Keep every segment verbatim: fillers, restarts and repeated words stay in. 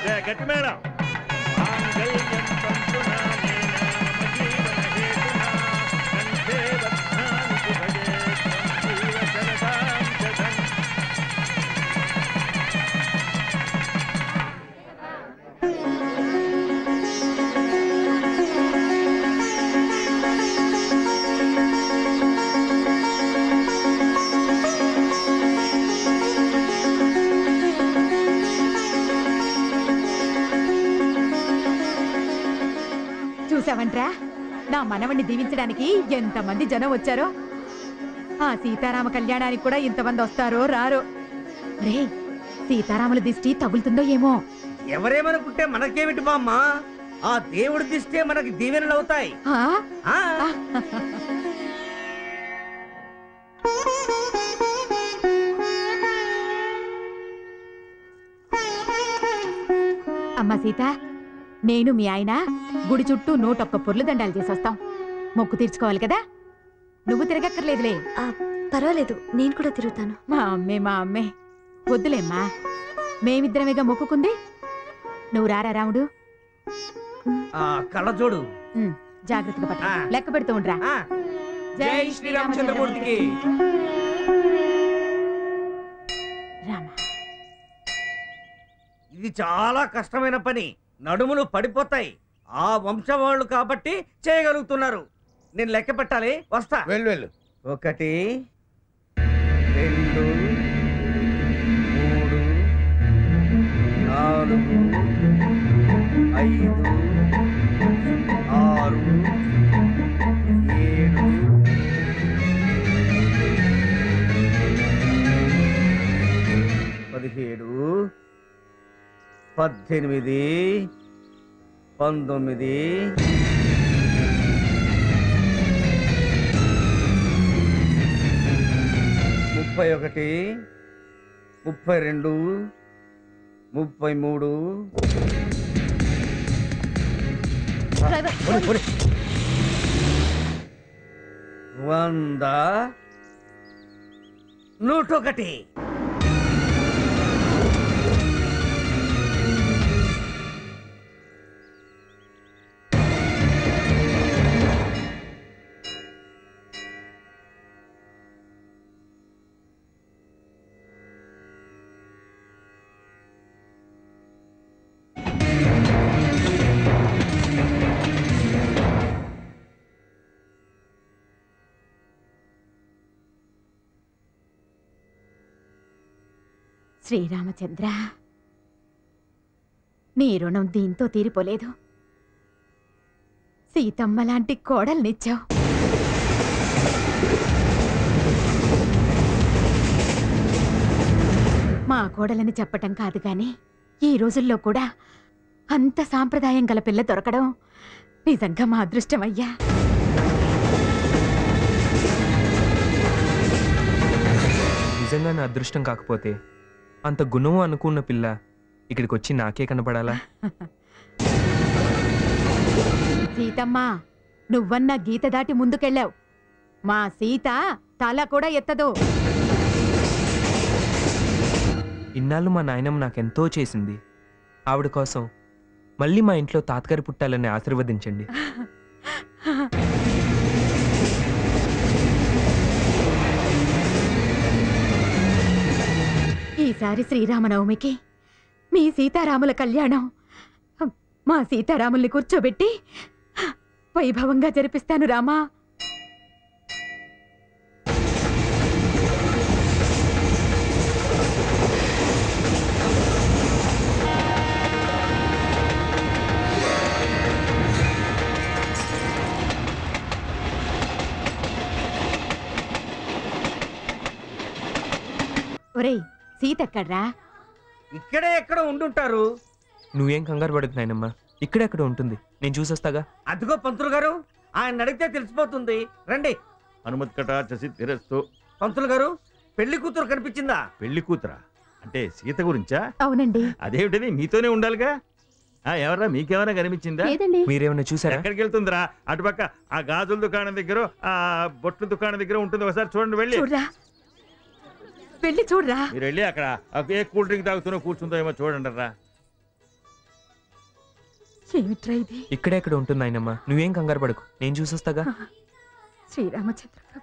గట్టి మేడం. చూసావంట్రా, నా మనవణ్ణి దీవించడానికి ఎంతమంది జనం వచ్చారో. ఆ సీతారామ కళ్యాణానికి కూడా ఇంతమంది వస్తారో రారో. రే, సీతారాముల దిష్టి తగులుతుందో ఏమో. ఎవరేమనుకుంటే మనకేమిటి బామ్మ, ఆ దేవుడి దిష్టే మనకి దీవెనలు అవుతాయి. అమ్మా సీత, నేను మీ ఆయన గుడి చుట్టూ నూటొక్క పొర్లు దండాలు చేసొస్తాం. మొక్కు తీర్చుకోవాలి కదా. నువ్వు తిరగక్కర్లేదులే. పర్వాలేదు, నేను కూడా తిరుగుతాను. మా అమ్మే మా అమ్మే వద్దులేమ్మా, మేమిద్దరమేగా మొక్కుకుంది. నువ్వు రారా రాముడు. కళ్ళజోడు జాగ్రత్తగా పట్ట, లెక్క పెడుతూ ఉండరా. జై శ్రీరామచంద్రమూర్తికి. ఇది చాలా కష్టమైన పని, నడుములు పడిపోతాయి. ఆ వంశవాళ్ళు కాబట్టి చేయగలుగుతున్నారు. నేను లెక్క పెట్టాలి, వస్తా. వెళ్ళు వెళ్ళు. ఒకటి, రెండు, మూడు, నాలుగు, ఐదు, ఆరు, ఏడు, పదిహేడు, పద్దెనిమిది, పంతొమ్మిది, ముప్పై ఒకటి, ముప్పై రెండు, ముప్పై మూడు, వంద, నూటొకటి. శ్రీరామచంద్ర, నీ రుణం దీంతో తీరిపోలేదు. సీతమ్మ లాంటి కోడల్నిచ్చావు. మా కోడలని చెప్పటం కాదు గాని, ఈ రోజుల్లో కూడా అంత సాంప్రదాయం గల పిల్ల దొరకడం నిజంగా మా అదృష్టమయ్యా. నిజంగా నా అదృష్టం కాకపోతే అంత గుణము అనుకున్న పిల్ల ఇక్కడికి వచ్చి నాకే కనపడాలా? సీతమ్మ, నువ్వన్న గీత దాటి ముందుకెళ్ళావు. మా సీత తల కూడా ఎత్తదు. ఇన్నాళ్ళు మా నాయనమ్మ నాకెంతో చేసింది. ఆవిడ కోసం మళ్ళీ మా ఇంట్లో తాతగారి పుట్టాలని ఆశీర్వదించండి. ఈసారి శ్రీరామనవమికి మీ సీతారాముల కళ్యాణం మా సీతారాముల్ని కూర్చోబెట్టి వైభవంగా జరిపిస్తాను రామా. ఒరేయ్, సీత ఎక్కడ్రా? ఇక్కడే ఎక్కడ ఉండుంటారు. నువ్వేం కంగారు పడదు నాయనమ్మ, ఇక్కడెక్కడ ఉంటుంది, నేను చూసొస్తాగా. అదిగో పంతులు గారు, ఆయన అడిగితే తెలిసిపోతుంది. రండి. హనుమత్ కటాక్ష సిద్ధిరస్తు. పంతులు గారు, పెళ్లి కూతురు కనిపించిందా? పెళ్లి కూతురా అంటే సీత గురించా? అవునండి. అదేమిటది, మీతోనే ఉండాలిగా. ఎవరా మీకేమైనా కనిపించిందా? మీరేమైనా చూసారా? ఎక్కడికి వెళ్తుందిరా? అటుపక్క ఆ గాజుల దుకాణం దగ్గర, ఆ బొట్ల దుకాణం దగ్గర ఉంటుంది. ఒకసారి చూడండి, వెళ్ళి వెళ్ళి చూడరా. మీరు వెళ్ళి అక్కడ ఏ కూల్ డ్రింక్ తాగుతున్నా కూర్చుందో ఏమో చూడండి రా. ఏమిట్రా ఇది? ఇక్కడే ఇక్కడ ఉంటుంది నాయనమ్మ, నువ్వేం కంగారు పడకు, నేను చూసొస్తాగా. శ్రీరామచంద్ర ప్రభు.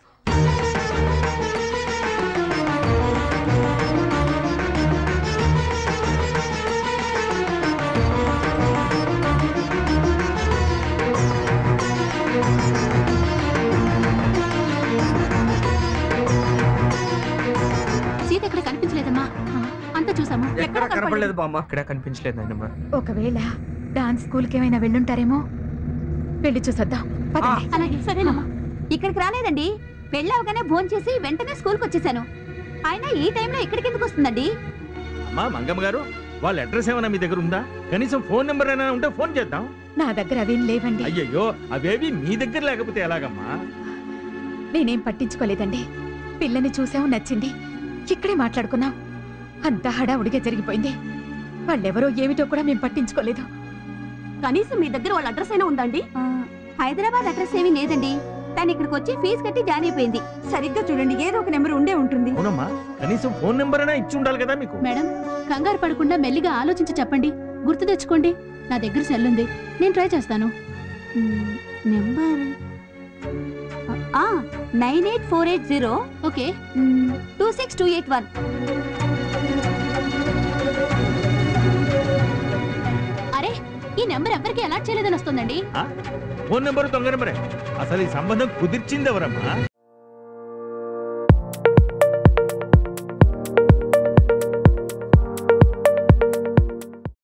సీత ఎక్కడ కనిపించలేదమ్మా, అంతా చూసాము. ఎక్కడ కనపడలేదు బామ్మ. ఇక్కడ కనిపించలేదు నాయనమ్మ. ఒకవేళ డాన్స్ స్కూల్కి ఏమైనా వెళ్ళుంటారేమో, వెళ్ళి చూసొద్దాం. పదండి. అలాగే సరేనమ్మా. ఇక్కడికి రాలేదండి, పెళ్ళవగానే భోజనం చేసి వెంటనే స్కూల్కి వచ్చేసాను. అయినా ఈ టైంలో ఇక్కడికి ఎందుకు వస్తుందండి? అమ్మా మంగమ్మ గారు, వాళ్ళ అడ్రస్ ఏమైనా మీ దగ్గర ఉందా? కనీసం ఫోన్ నెంబర్ అయినా ఉంటే ఫోన్ చేద్దాం. నా దగ్గర అవేం లేవండి. అయ్యయ్యో, అవేవి మీ దగ్గర లేకపోతే ఎలాగమ్మా? నేనేం పట్టించుకోలేదండి. పిల్లని చూసాము, నచ్చింది, ఇక్కడే మాట్లాడుకున్నాం. అంతా హడావుడిగా జరిగిపోయింది. వాళ్ళెవరో ఏమిటో కూడా మేము పట్టించుకోలేదు. కనీసం మీ దగ్గర వాళ్ళ అడ్రస్ అయినా ఉందండి? హైదరాబాద్ అడ్రస్ ఏమీ లేదండి. తను ఇక్కడికి వచ్చి ఫీజు కట్టి జాయిన్ అయిపోయింది. సరిగ్గా చూడండి, ఏదో ఒక నెంబర్ ఉండే ఉంటుంది. అవునమ్మా, కనీసం ఫోన్ నెంబర్ అయినా ఇచ్చి ఉండాలి కదా మీకు. మేడం, కంగారు పడకుండా మెల్లిగా ఆలోచించి చెప్పండి, గుర్తు తెచ్చుకోండి. నా దగ్గర సెల్ ఉంది, నేను ట్రై చేస్తాను. Number nine eight four eight zero okay, two six two eight one. అరే, ఈ నెంబర్ ఎవరికి అలాట్ చేయలేదని వస్తుందండి. ఫోన్ నెంబర్ దొంగ నెంబరే. అసలు ఈ సంబంధం కుదిర్చింది ఎవరమ్మా?